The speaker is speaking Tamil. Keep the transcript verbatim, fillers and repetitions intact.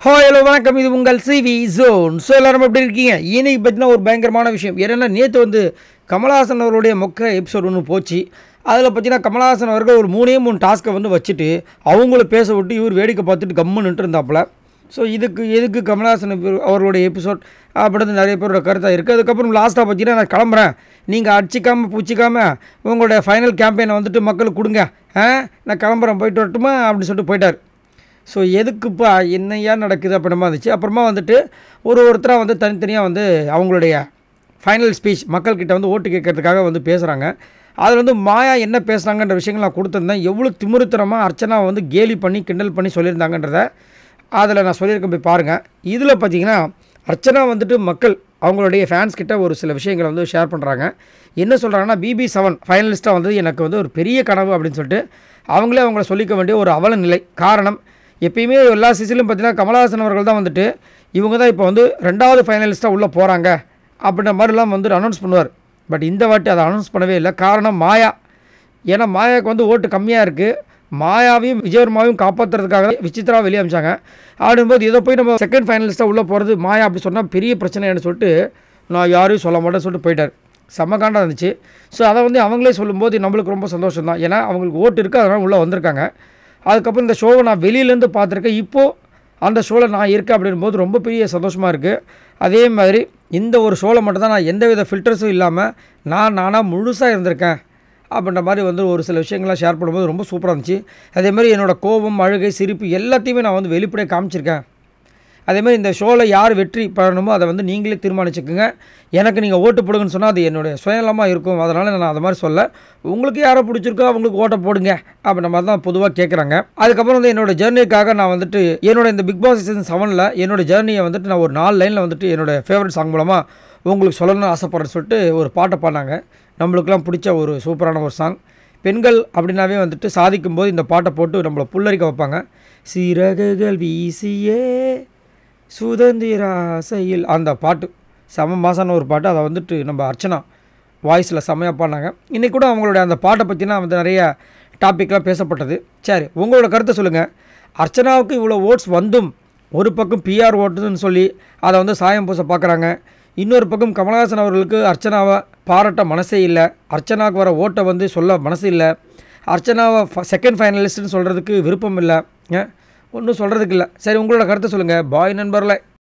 ஹாய் ஹலோ வணக்கம். இது உங்கள் சிவி ஜோன். ஸோ எல்லோரும் எப்படி இருக்கீங்க? இன்னைக்கு பற்றின ஒரு பயங்கரமான விஷயம் என்னென்னா, நேற்று வந்து கமல்ஹாசன் அவருடைய மொக்க எபிசோட் ஒன்று போச்சு. அதில் பார்த்தீங்கன்னா கமல்ஹாசன் அவர்கள் ஒரு மூணே மூணு டாஸ்க்கை வந்து வச்சுட்டு அவங்கள பேச விட்டு இவர் வேடிக்கை பார்த்துட்டு கம்முன்னுட்டு இருந்தாப்புல. ஸோ இதுக்கு எதுக்கு கமல்ஹாசன் அவர்களுடைய எபிசோட் அப்படின்னு நிறைய பேரோட கருத்தாக இருக்குது. அதுக்கப்புறம் லாஸ்ட்டாக பார்த்தீங்கன்னா, நான் கிளம்புறேன், நீங்கள் அடிச்சிக்காமல் பூச்சிக்காமல் உங்களுடைய ஃபைனல் கேம்பெயினை வந்துட்டு மக்களுக்கு கொடுங்க, ஆ நான் கிளம்புறேன், போயிட்டு வரட்டுமா அப்படின்னு சொல்லிட்டு போயிட்டார். ஸோ எதுக்குப்பா என்னையா நடக்குது அப்படிமா இருந்துச்சு. அப்புறமா வந்துட்டு ஒரு ஒருத்தராக வந்து தனித்தனியாக வந்து அவங்களுடைய ஃபைனல் ஸ்பீச் மக்கள்கிட்ட வந்து ஓட்டு கேட்கறதுக்காக வந்து பேசுகிறாங்க. அதில் வந்து மாயா என்ன பேசுகிறாங்கன்ற விஷயங்கள் நான் கொடுத்துருந்தேன். எவ்வளோ திமிருத்தனமாக அர்ச்சனா வந்து கேலி பண்ணி கிண்டல் பண்ணி சொல்லியிருந்தாங்கன்றத அதில் நான் சொல்லியிருக்கேன், போய் பாருங்கள். இதில் பார்த்தீங்கன்னா அர்ச்சனா வந்துட்டு மக்கள் அவங்களுடைய ஃபேன்ஸ் கிட்ட ஒரு சில விஷயங்களை வந்து ஷேர் பண்ணுறாங்க. என்ன சொல்கிறாங்கன்னா, பிபி செவன் ஃபைனலிஸ்ட்டாக வந்து எனக்கு வந்து ஒரு பெரிய கனவு அப்படின்னு சொல்லிட்டு அவங்களே அவங்கள சொல்லிக்க வேண்டிய ஒரு அவல நிலை. காரணம், எப்பயுமே எல்லா சீசன்லையும் பார்த்தீங்கன்னா கமல்ஹாசன் அவர்கள் தான் வந்துட்டு இவங்க தான் இப்போ வந்து ரெண்டாவது ஃபைனலிஸ்ட்டாக உள்ளே போகிறாங்க அப்படின்ற மாதிரிலாம் வந்து அனௌன்ஸ் பண்ணுவார். பட் இந்த வாட்டி அதை அனௌன்ஸ் பண்ணவே இல்லை. காரணம் மாயா. ஏன்னா மாயாவுக்கு வந்து ஓட்டு கம்மியாக இருக்குது. மாயாவையும் விஜயவர்மாவையும் காப்பாற்றுறதுக்காக விசித்ரா வெளியே அமிச்சாங்க. அப்படின்போது இதை போய் நம்ம செகண்ட் ஃபைனலிஸ்ட்டாக உள்ளே போகிறது மாயா அப்படி சொன்னால் பெரிய பிரச்சனைன்னு சொல்லிட்டு நான் யாரையும் சொல்ல மாட்டேன்னு சொல்லிட்டு போயிட்டார். செம்ம இருந்துச்சு. ஸோ அதை வந்து அவங்களே சொல்லும்போது நம்மளுக்கு ரொம்ப சந்தோஷம் தான். ஏன்னா அவங்களுக்கு ஓட்டு இருக்குது, அதனால் உள்ளே வந்திருக்காங்க. அதுக்கப்புறம் இந்த ஷோவை நான் வெளியிலேருந்து பார்த்துருக்கேன், இப்போது அந்த ஷோவில் நான் இருக்கேன் அப்படின்போது ரொம்ப பெரிய சந்தோஷமாக இருக்குது. அதே மாதிரி இந்த ஒரு ஷோவில் மட்டும்தான் நான் எந்த வித ஃபில்டர்ஸும் இல்லாமல் நான் நானாக முழுசாக இருந்திருக்கேன் அப்படின்ற மாதிரி வந்து ஒரு சில விஷயங்கள்லாம் ஷேர் பண்ணும்போது ரொம்ப சூப்பராக இருந்துச்சு. அதேமாதிரி என்னோடய கோபம், அழுகை, சிரிப்பு எல்லாத்தையுமே நான் வந்து வெளிப்படையாக காமிச்சிருக்கேன். அதேமாதிரி இந்த ஷோவில் யார் வெற்றி பெறணுமோ அதை வந்து நீங்களே தீர்மானிச்சுக்குங்க. எனக்கு நீங்கள் ஓட்டு போடுங்கன்னு சொன்னால் அது என்னுடைய சுயநலமாக இருக்கும். அதனால் நான் அதை மாதிரி சொல்ல, உங்களுக்கு யாரை பிடிச்சிருக்கோ அவங்களுக்கு ஓட்டை போடுங்க அப்படின்ற மாதிரி தான் பொதுவாக கேட்குறாங்க. அதுக்கப்புறம் வந்து என்னோடய ஜேர்னிக்காக நான் வந்துட்டு என்னோட இந்த பிக் பாஸ் சீசன் செவனில் என்னோடய ஜேர்னியை வந்துட்டு நான் ஒரு நாலு லைனில் வந்துட்டு என்னோடய ஃபேவரட் சாங் மூலமாக உங்களுக்கு சொல்லணும்னு ஆசைப்படுறேன்னு சொல்லிட்டு ஒரு பாட்டை பாடினாங்க. நம்மளுக்கெல்லாம் பிடிச்ச ஒரு சூப்பரான ஒரு சாங். பெண்கள் அப்படின்னாவே வந்துட்டு சாதிக்கும்போது இந்த பாட்டை போட்டு நம்மளை புல்லரிக்க வைப்பாங்க. சிறகுகள் வீசியே சுதந்திர ஆசையில், அந்த பாட்டு செம மாசான ஒரு பாட்டு. அதை வந்துட்டு நம்ம அர்ச்சனா வாய்ஸில் செம்மையாக பாடினாங்க. இன்றைக்கி கூட அவங்களுடைய அந்த பாட்டை பற்றினா வந்து நிறைய டாப்பிக்லாம் பேசப்பட்டது. சரி, உங்களோட கருத்தை சொல்லுங்கள். அர்ச்சனாவுக்கு இவ்வளோ ஓட்ஸ் வந்தும் ஒரு பக்கம் பிஆர் ஓட்டுன்னு சொல்லி அதை வந்து சாயம் பூச பார்க்குறாங்க. இன்னொரு பக்கம் கமல்ஹாசன் அவர்களுக்கு அர்ச்சனாவை பாராட்ட மனசே இல்லை, அர்ச்சனாவுக்கு வர ஓட்டை வந்து சொல்ல மனசு இல்லை, அர்ச்சனாவை செகண்ட் ஃபைனலிஸ்ட்டுன்னு சொல்கிறதுக்கு விருப்பம் இல்லை, ஒன்றும் சொல்கிறதுக்கு இல்லை. சரி, உங்களோட கருத்தை சொல்லுங்கள். பாய் நண்பர்களே.